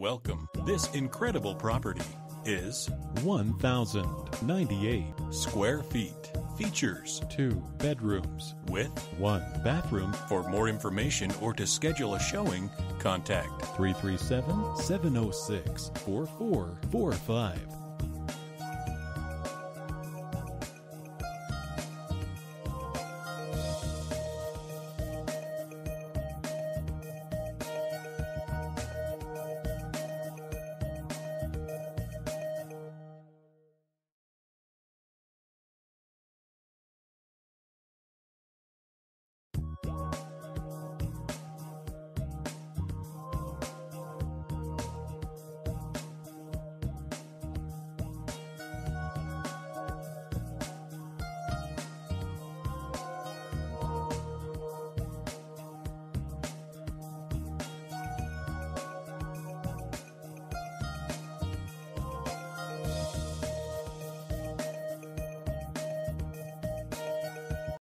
Welcome. This incredible property is 1,098 square feet. Features 2 bedrooms with 1 bathroom. For more information or to schedule a showing, contact 337-706-4445.